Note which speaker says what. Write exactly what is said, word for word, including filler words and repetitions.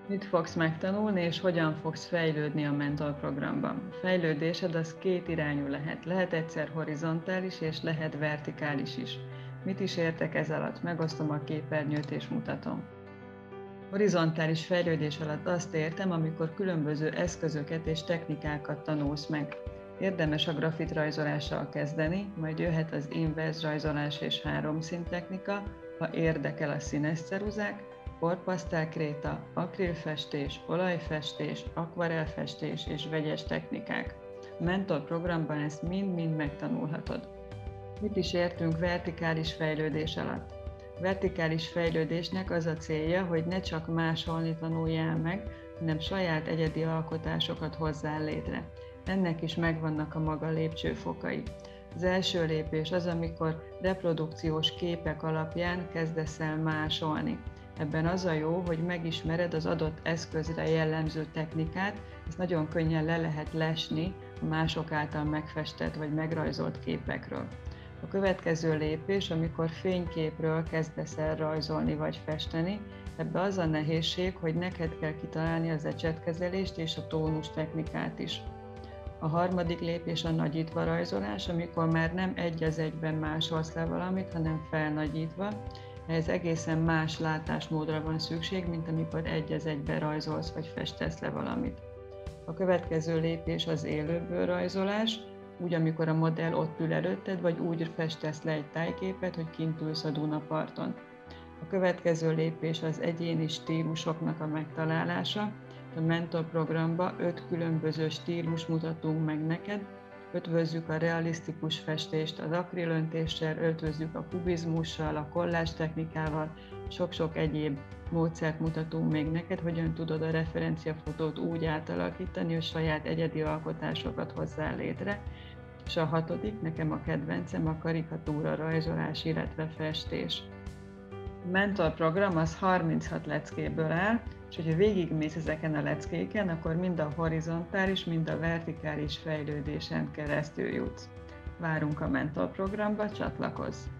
Speaker 1: Mit fogsz megtanulni, és hogyan fogsz fejlődni a mentorprogramban? A fejlődésed az két irányú lehet. Lehet egyszer horizontális, és lehet vertikális is. Mit is értek ez alatt? Megosztom a képernyőt és mutatom. Horizontális fejlődés alatt azt értem, amikor különböző eszközöket és technikákat tanulsz meg. Érdemes a grafitrajzolással kezdeni, majd jöhet az inverz rajzolás és háromszín technika, ha érdekel a színes ceruzák, porpasztelkréta, akrilfestés, olajfestés, akvarelfestés és vegyes technikák. A mentor programban ezt mind-mind megtanulhatod. Mit is értünk vertikális fejlődés alatt? Vertikális fejlődésnek az a célja, hogy ne csak másolni tanuljál meg, hanem saját egyedi alkotásokat hozzál létre. Ennek is megvannak a maga lépcsőfokai. Az első lépés az, amikor reprodukciós képek alapján kezdesz el másolni. Ebben az a jó, hogy megismered az adott eszközre jellemző technikát, ezt nagyon könnyen le lehet lesni a mások által megfestett vagy megrajzolt képekről. A következő lépés, amikor fényképről kezdesz el rajzolni vagy festeni, ebbe az a nehézség, hogy neked kell kitalálni az ecsetkezelést és a tónus technikát is. A harmadik lépés a nagyítva rajzolás, amikor már nem egy az egyben másolsz le valamit, hanem felnagyítva. Ehhez egészen más látásmódra van szükség, mint amikor egy az egyben rajzolsz vagy festesz le valamit. A következő lépés az élőből rajzolás, úgy, amikor a modell ott ül előtted, vagy úgy festesz le egy tájképet, hogy kint ülsz a Dunaparton. A következő lépés az egyéni stílusoknak a megtalálása. A mentor programba öt különböző stílus mutatunk meg neked, ötvözzük a realisztikus festést az akrilöntéssel, ötvözzük a kubizmussal, a kollázs technikával, sok-sok egyéb módszert mutatunk még neked, hogyan tudod a referenciafotót úgy átalakítani, hogy saját egyedi alkotásokat hozzá létre. És a hatodik, nekem a kedvencem, a karikatúra rajzolás, illetve festés. A mentor program az harminchat leckéből áll, és hogyha végigmész ezeken a leckéken, akkor mind a horizontális, mind a vertikális fejlődésen keresztül jutsz. Várunk a mentor programba, csatlakozz!